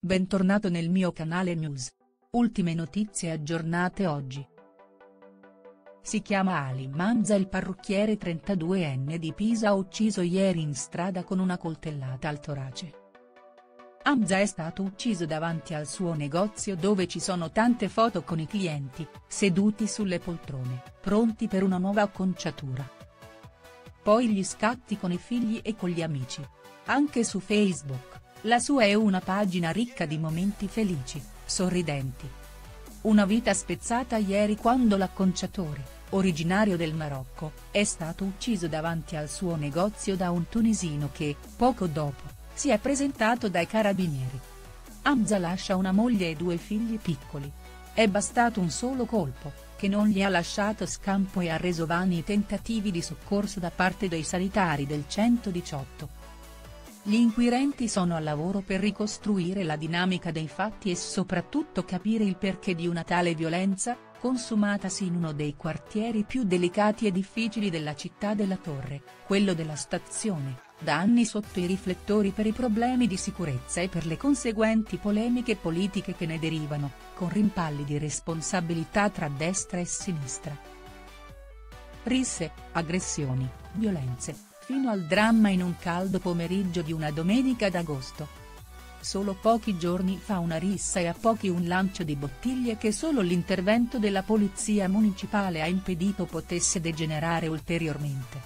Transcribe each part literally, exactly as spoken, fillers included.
bentornato nel mio canale News. Ultime notizie aggiornate oggi. Si chiama Ali Manza, il parrucchiere trentaduenne di Pisa ucciso ieri in strada con una coltellata al torace. Hamza è stato ucciso davanti al suo negozio dove ci sono tante foto con i clienti, seduti sulle poltrone, pronti per una nuova acconciatura. Poi gli scatti con i figli e con gli amici. Anche su Facebook, la sua è una pagina ricca di momenti felici, sorridenti. Una vita spezzata ieri quando l'acconciatore, originario del Marocco, è stato ucciso davanti al suo negozio da un tunisino che, poco dopo, si è presentato dai carabinieri. Hamza lascia una moglie e due figli piccoli. È bastato un solo colpo, che non gli ha lasciato scampo e ha reso vani i tentativi di soccorso da parte dei sanitari del centodiciotto. Gli inquirenti sono al lavoro per ricostruire la dinamica dei fatti e soprattutto capire il perché di una tale violenza, consumatasi in uno dei quartieri più delicati e difficili della città della Torre, quello della Stazione, da anni sotto i riflettori per i problemi di sicurezza e per le conseguenti polemiche politiche che ne derivano, con rimpalli di responsabilità tra destra e sinistra. Risse, aggressioni, violenze, fino al dramma in un caldo pomeriggio di una domenica d'agosto. Solo pochi giorni fa una rissa e a pochi un lancio di bottiglie che solo l'intervento della polizia municipale ha impedito potesse degenerare ulteriormente.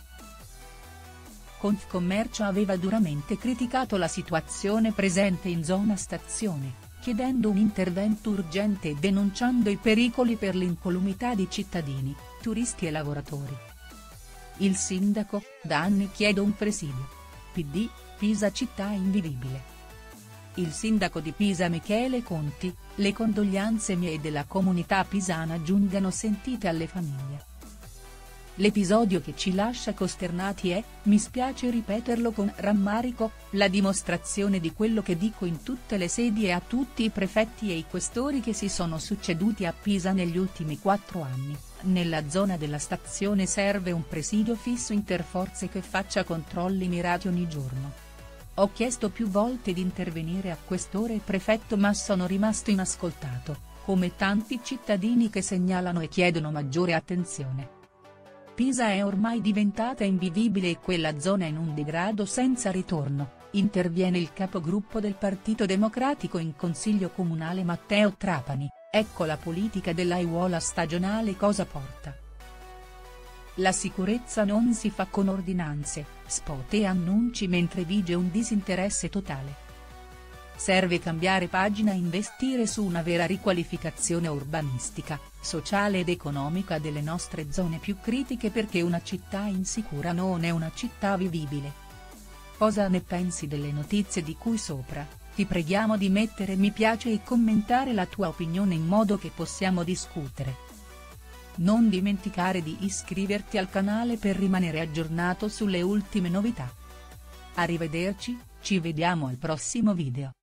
Confcommercio aveva duramente criticato la situazione presente in zona Stazione, chiedendo un intervento urgente e denunciando i pericoli per l'incolumità di cittadini, turisti e lavoratori. Il sindaco, da anni chiede un presidio. P D, Pisa città invivibile. Il sindaco di Pisa Michele Conti, le condoglianze mie e della comunità pisana giungano sentite alle famiglie. L'episodio che ci lascia costernati è, mi spiace ripeterlo con rammarico, la dimostrazione di quello che dico in tutte le sedi e a tutti i prefetti e i questori che si sono succeduti a Pisa negli ultimi quattro anni, nella zona della Stazione serve un presidio fisso interforze che faccia controlli mirati ogni giorno. Ho chiesto più volte di intervenire a questore e prefetto ma sono rimasto inascoltato, come tanti cittadini che segnalano e chiedono maggiore attenzione. Pisa è ormai diventata invivibile e quella zona in un degrado senza ritorno, interviene il capogruppo del Partito Democratico in Consiglio Comunale Matteo Trapani, ecco la politica dell'aiuola stagionale cosa porta. La sicurezza non si fa con ordinanze, spot e annunci mentre vige un disinteresse totale. Serve cambiare pagina e investire su una vera riqualificazione urbanistica, sociale ed economica delle nostre zone più critiche perché una città insicura non è una città vivibile. Cosa ne pensi delle notizie di cui sopra? Ti preghiamo di mettere mi piace e commentare la tua opinione in modo che possiamo discutere. Non dimenticare di iscriverti al canale per rimanere aggiornato sulle ultime novità. Arrivederci, ci vediamo al prossimo video.